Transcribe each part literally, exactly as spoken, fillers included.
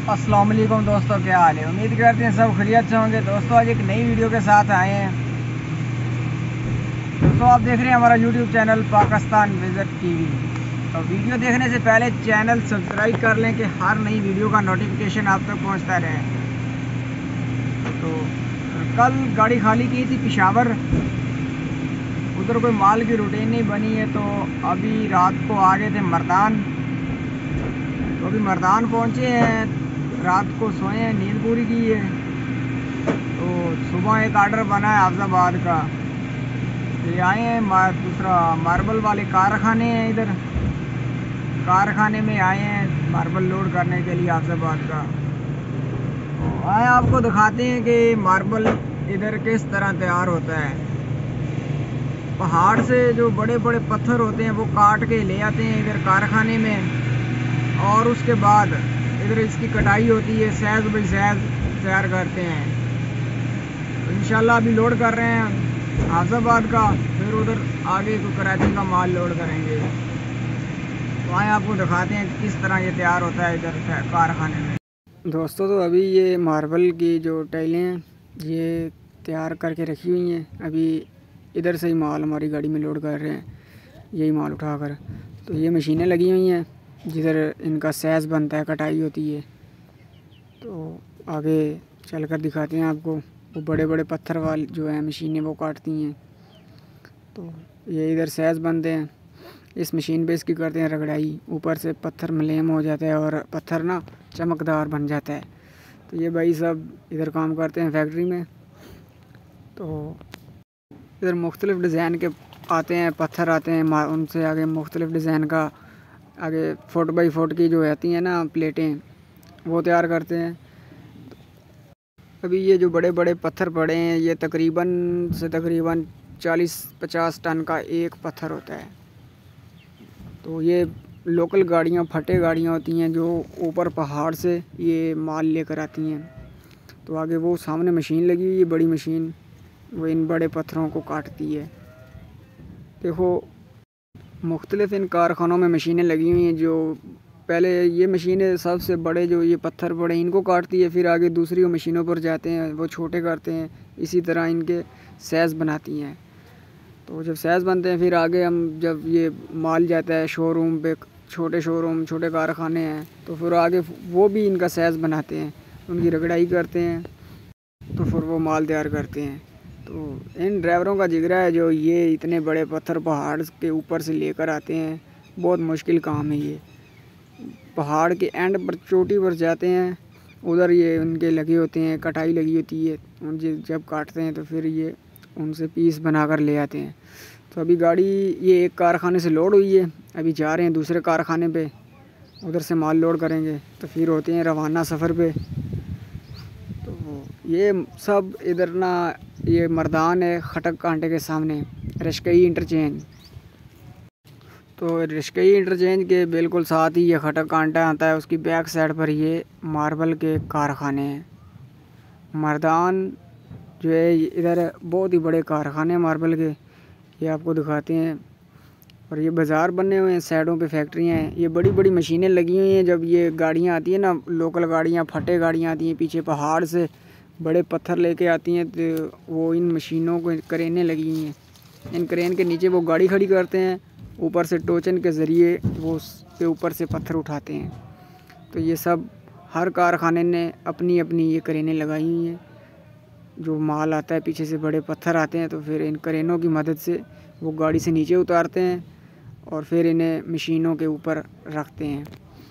अस्सलाम वालेकुम दोस्तों, क्या हाल है। उम्मीद करते हैं सब खैरियत से होंगे। दोस्तों आज एक नई वीडियो के साथ आए हैं। दोस्तों आप देख रहे हैं हमारा YouTube channel Pakistan visit TV. तो वीडियो देखने से पहले चैनल सब्सक्राइब कर लें कि हर नई वीडियो का नोटिफिकेशन आप तक पहुंचता रहे। तो कल गाड़ी खाली की थी पेशावर, उधर कोई माल की रूटीन नहीं बनी है, तो अभी रात को आ गए थे मर्दान। तो अभी मर्दान पहुँचे हैं, रात को सोए हैं, नींद पूरी की है। तो सुबह एक आर्डर बना है हाफिजाबाद का, ये आए हैं मार, दूसरा मार्बल वाले कारखाने हैं, इधर कारखाने में आए हैं मार्बल लोड करने के लिए हाफिजाबाद का। तो आए आपको दिखाते हैं कि मार्बल इधर किस तरह तैयार होता है। पहाड़ से जो बड़े बड़े पत्थर होते हैं वो काट के ले आते हैं इधर कारखाने में, और उसके बाद इधर इसकी कटाई होती है, सैज बाई सैज तैयार करते हैं। तो इंशाल्लाह अभी लोड कर रहे हैं हाफिजाबाद का, फिर उधर आगे को कराची का माल लोड करेंगे। तो आए आपको दिखाते हैं किस तरह ये तैयार होता है इधर कारखाने में। दोस्तों तो अभी ये मार्बल की जो टाइलें हैं ये तैयार करके रखी हुई हैं, अभी इधर से ही माल हमारी गाड़ी में लोड कर रहे हैं, यही माल उठाकर। तो ये मशीनें लगी हुई हैं जिधर इनका सैज बनता है, कटाई होती है। तो आगे चलकर दिखाते हैं आपको, वो बड़े बड़े पत्थर वाले जो हैं मशीनें वो काटती हैं। तो ये इधर सैज बनते हैं, इस मशीन पे इसकी करते हैं रगड़ाई, ऊपर से पत्थर मुलायम हो जाता है और पत्थर ना चमकदार बन जाता है। तो ये भाई सब इधर काम करते हैं फैक्ट्री में। तो इधर मुख्तलिफ़ डिज़ाइन के आते हैं पत्थर आते हैं, उनसे आगे मुख्तलिफ़ डिज़ाइन का आगे फुट बाई फुट की जो आती हैं ना प्लेटें, वो तैयार करते हैं। अभी ये जो बड़े बड़े पत्थर पड़े हैं ये तकरीबन से तकरीबन चालीस पचास टन का एक पत्थर होता है। तो ये लोकल गाड़ियाँ, फटे गाड़ियाँ होती हैं जो ऊपर पहाड़ से ये माल लेकर आती हैं। तो आगे वो सामने मशीन लगी हुई है, बड़ी मशीन, वो इन बड़े पत्थरों को काटती है। देखो मुख्तलिफ़ इन कारखानों में मशीनें लगी हुई हैं, जो पहले ये मशीनें सबसे बड़े जो ये पत्थर पड़े इनको काटती है, फिर आगे दूसरी मशीनों पर जाते हैं, वो छोटे करते हैं, इसी तरह इनके सैज बनाती हैं। तो जब सैज बनते हैं फिर आगे हम जब ये माल जाता है शोरूम पे, छोटे शोरूम छोटे कारखाने हैं, तो फिर आगे वो भी इनका सैज बनाते हैं, उनकी रगड़ाई करते हैं, तो फिर वो माल तैयार करते हैं। तो इन ड्राइवरों का जिगरा है जो ये इतने बड़े पत्थर पहाड़ के ऊपर से लेकर आते हैं, बहुत मुश्किल काम है ये। पहाड़ के एंड पर चोटी पर जाते हैं, उधर ये उनके लगे होते हैं, कटाई लगी होती है, उन जब काटते हैं तो फिर ये उनसे पीस बनाकर ले आते हैं। तो अभी गाड़ी ये एक कारखाने से लोड हुई है, अभी जा रहे हैं दूसरे कारखाने पे, उधर से माल लोड करेंगे तो फिर होते हैं रवाना सफ़र पे। तो ये सब इधर ना ये मर्दान है खटक कांटे के सामने, रशकई इंटरचेंज। तो रशकई इंटरचेंज के बिल्कुल साथ ही ये खटक कांटा आता है, उसकी बैक साइड पर ये मार्बल के कारखाने हैं। मर्दान जो है इधर बहुत ही बड़े कारखाने हैं मार्बल के, ये आपको दिखाते हैं। और ये बाज़ार बने हुए हैं, साइडों पे फैक्ट्रियाँ हैं, ये बड़ी बड़ी मशीनें लगी हुई हैं। जब ये गाड़ियाँ आती हैं ना, लोकल गाड़ियाँ, फटे गाड़ियाँ आती हैं, पीछे पहाड़ से बड़े पत्थर लेके आती हैं, तो वो इन मशीनों को करेनें लगी हुई हैं, इन क्रेन के नीचे वो गाड़ी खड़ी करते हैं, ऊपर से टोचन के ज़रिए वो उसके ऊपर से पत्थर उठाते हैं। तो ये सब हर कारखाने ने अपनी अपनी ये करेनें लगाई हुई हैं। जो माल आता है पीछे से बड़े पत्थर आते हैं, तो फिर इन करेनों की मदद से वो गाड़ी से नीचे उतारते हैं और फिर इन्हें मशीनों के ऊपर रखते हैं।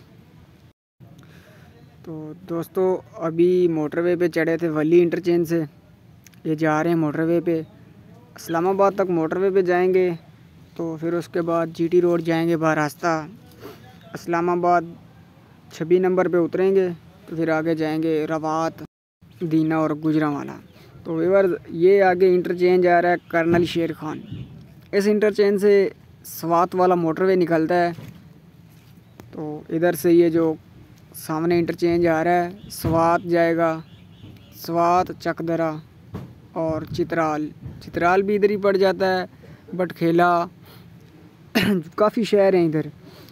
तो दोस्तों अभी मोटरवे पे चढ़े थे वली इंटरचेंज से, ये जा रहे हैं मोटरवे पे, इस्लामाबाद तक मोटरवे पे जाएंगे। तो फिर उसके बाद जीटी रोड जाएंगे बरास्ता, इस्लामाबाद छब्बीस नंबर पे उतरेंगे, तो फिर आगे जाएंगे रवात, दीना और गुजरांवाला। तो व्यूअर ये आगे इंटरचेंज आ रहा है कर्नल शेर खान, इस इंटरचेंज से स्वात वाला मोटरवे निकलता है। तो इधर से ये जो सामने इंटरचेंज आ रहा है स्वात जाएगा, स्वात, चकदरा और चित्राल, चित्राल भी इधर ही पड़ जाता है, बटखेला काफ़ी शहर हैं इधर।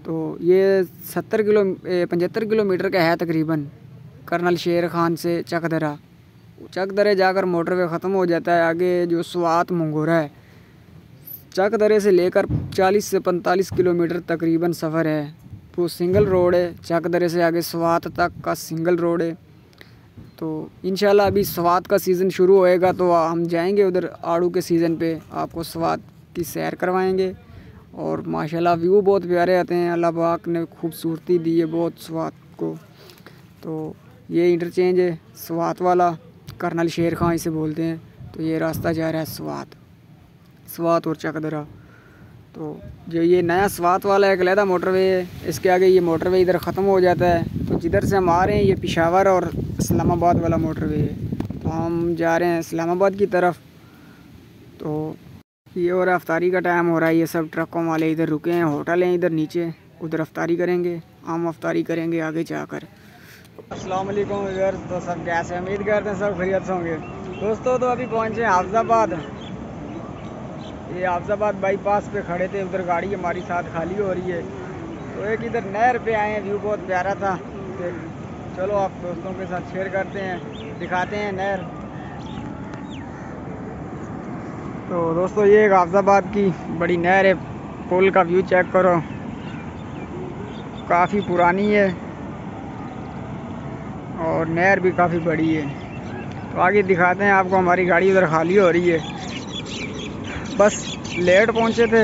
तो ये सत्तर किलो पचहत्तर किलोमीटर का है तकरीबन, कर्नल शेर खान से चकदरा। चकदरे जाकर मोटरवे ख़त्म हो जाता है। आगे जो स्वात मंगोरा है, चकदरे से लेकर चालीस से पैंतालीस किलोमीटर तकरीबन सफ़र है। वो सिंगल रोड है, चकदरे से आगे स्वात तक का सिंगल रोड है। तो इंशाल्लाह अभी स्वात का सीज़न शुरू होएगा तो हम जाएंगे उधर आड़ू के सीज़न पे, आपको स्वात की सैर करवाएंगे। और माशाल्लाह व्यू बहुत प्यारे आते हैं, अल्लाह पाक ने खूबसूरती दी है बहुत स्वात को। तो ये इंटरचेंज है स्वात वाला, कर्नल शेर खां इसे बोलते हैं। तो ये रास्ता जा रहा है स्वात स्वात और चकदरा। तो जो ये नया स्वात वाला एक अलहदा मोटरवे है, इसके आगे ये मोटरवे इधर ख़त्म हो जाता है। तो जिधर से हम आ रहे हैं ये पेशावर और इस्लामाबाद वाला मोटरवे है। तो हम जा रहे हैं इस्लामाबाद की तरफ। तो ये और अफ्तारी का टाइम हो रहा है, ये सब ट्रकों वाले इधर रुके हैं, होटल हैं इधर नीचे, उधर अफ्तारी करेंगे। हम अफ्तारी करेंगे आगे जाकर। अस्सलाम वालेकुम यार, तो सब कैसे, उम्मीद करते हैं सब खैरियत से होंगे। दोस्तों तो अभी पहुँचे हाफिज़ाबाद। ये हाफिज़ाबाद बाईपास पे खड़े थे, उधर गाड़ी हमारी साथ खाली हो रही है। तो एक इधर नहर पे आए हैं, व्यू बहुत प्यारा था। तो चलो आप दोस्तों के साथ शेयर करते हैं, दिखाते हैं नहर। तो दोस्तों ये एक हाफिज़ाबाद की बड़ी नहर है, पुल का व्यू चेक करो, काफ़ी पुरानी है और नहर भी काफ़ी बड़ी है। तो आगे दिखाते हैं आपको, हमारी गाड़ी उधर खाली हो रही है। बस लेट पहुंचे थे,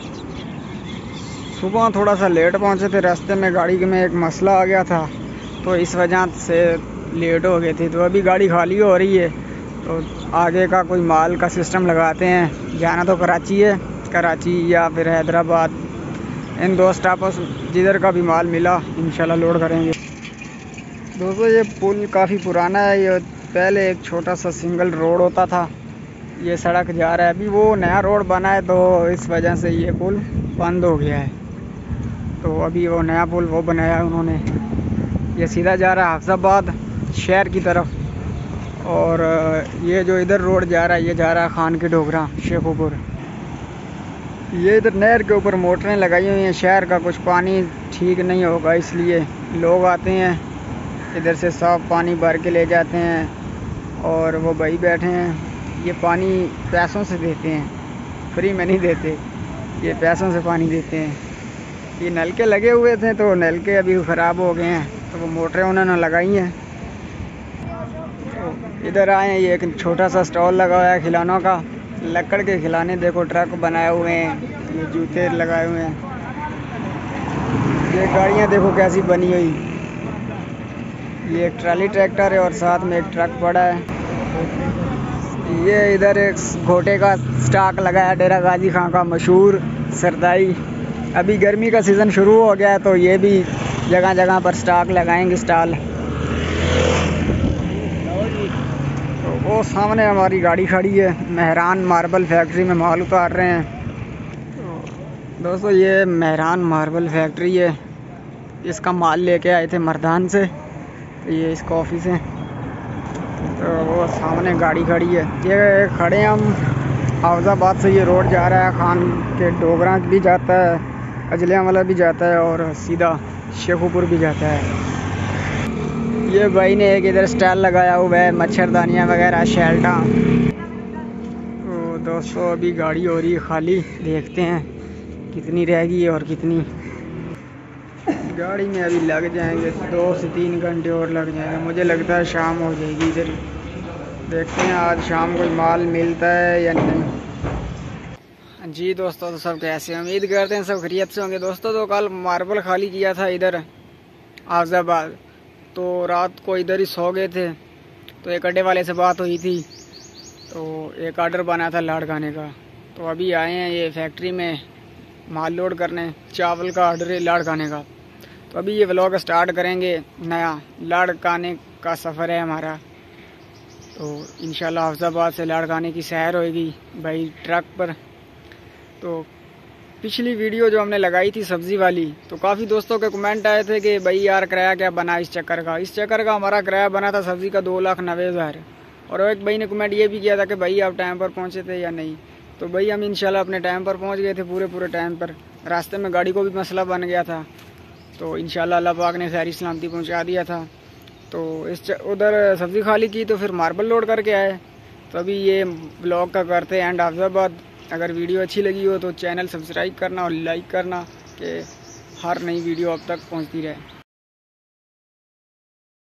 सुबह थोड़ा सा लेट पहुंचे थे, रास्ते में गाड़ी में एक मसला आ गया था तो इस वजह से लेट हो गए थे। तो अभी गाड़ी खाली हो रही है, तो आगे का कोई माल का सिस्टम लगाते हैं। जाना तो कराची है, कराची या फिर हैदराबाद, इन दो स्टॉपों से जिधर का भी माल मिला इंशाल्लाह लोड करेंगे। दोस्तों ये पुल काफ़ी पुराना है, ये पहले एक छोटा सा सिंगल रोड होता था, ये सड़क जा रहा है। अभी वो नया रोड बना है तो इस वजह से ये पुल बंद हो गया है। तो अभी वो नया पुल वो बनाया है उन्होंने। ये सीधा जा रहा है हाफिज़ाबाद शहर की तरफ। और ये जो इधर रोड जा रहा है ये जा रहा है खान की डोगरा शेखुपुर। ये इधर नहर के ऊपर मोटरें लगाई हुई हैं। शहर का कुछ पानी ठीक नहीं होगा, इसलिए लोग आते हैं इधर से साफ पानी भर के ले जाते हैं। और वो भाई बैठे हैं, ये पानी पैसों से देते हैं, फ्री में नहीं देते, ये पैसों से पानी देते हैं। ये नलके लगे हुए थे तो नलके अभी ख़राब हो गए हैं, तो वो मोटरें उन्होंने लगाई हैं। तो इधर आए हैं, ये एक छोटा सा स्टॉल लगा हुआ है खिलौनों का, लकड़ के खिलौने देखो, ट्रक बनाए हुए हैं, ये जूते लगाए हुए हैं, ये गाड़ियाँ देखो कैसी बनी हुई। ये एक ट्राली ट्रैक्टर है और साथ में एक ट्रक पड़ा है। ये इधर एक घोटे का स्टॉक लगाया डेरा गाजी खां का मशहूर सरदाई। अभी गर्मी का सीज़न शुरू हो गया है तो ये भी जगह जगह पर स्टॉक लगाएंगे स्टॉल। तो वो सामने हमारी गाड़ी खड़ी है, मेहरान मार्बल फैक्ट्री में माल उतार रहे हैं। तो दोस्तों ये मेहरान मार्बल फैक्ट्री है, इसका माल लेके आए थे मर्दान से, तो ये इसका ऑफिस है। तो वो सामने गाड़ी खड़ी है, ये खड़े हम हाफिज़ाबाद से। ये रोड जा रहा है खान के डोगरा भी जाता है, अजलियांवाला भी जाता है और सीधा शेखुपुर भी जाता है। ये भाई ने एक इधर स्टॉल लगाया हुआ है, मच्छरदानियाँ वगैरह, शेल्टा। तो दोस्तों अभी गाड़ी हो रही है खाली, देखते हैं कितनी रहेगी और कितनी। गाड़ी में अभी लग जाएंगे दो से तीन घंटे और लग जाएंगे, मुझे लगता है शाम हो जाएगी इधर। देखते हैं आज शाम को माल मिलता है या नहीं। जी दोस्तों तो सब कैसे, उम्मीद करते हैं सब खैरियत से होंगे। दोस्तों तो कल मार्बल खाली किया था इधर हाफिज़ाबाद, तो रात को इधर ही सो गए थे। तो एक अड्डे वाले से बात हुई थी, तो एक आर्डर बना था लाड़ खाने का। तो अभी आए हैं ये फैक्ट्री में माल लोड करने, चावल का आर्डर है लाड़ खाने का। तो अभी ये व्लॉग स्टार्ट करेंगे नया, लाड़ खाने का सफ़र है हमारा। तो इंशाल्लाह हाफिज़ाबाद से लाड़ खाने की सैर होएगी भाई ट्रक पर। तो पिछली वीडियो जो हमने लगाई थी सब्ज़ी वाली, तो काफ़ी दोस्तों के कमेंट आए थे कि भाई यार किराया क्या बना इस चक्कर का। इस चक्कर का हमारा किराया बना था सब्ज़ी का दो लाख नब्बे हज़ार। और एक भाई ने कमेंट ये भी किया था कि भाई आप टाइम पर पहुँचे थे या नहीं। तो भाई हम इंशाल्लाह अपने टाइम पर पहुंच गए थे, पूरे पूरे टाइम पर। रास्ते में गाड़ी को भी मसला बन गया था, तो इंशाल्लाह अल्लाह पाक ने खैर सलामती पहुंचा दिया था। तो इस उधर सब्ज़ी खाली की तो फिर मार्बल लोड करके आए। तो अभी ये ब्लॉग का करते हैं एंड हाफिज़ाबाद। अगर वीडियो अच्छी लगी हो तो चैनल सब्सक्राइब करना और लाइक करना कि हर नई वीडियो अब तक पहुंचती रहे।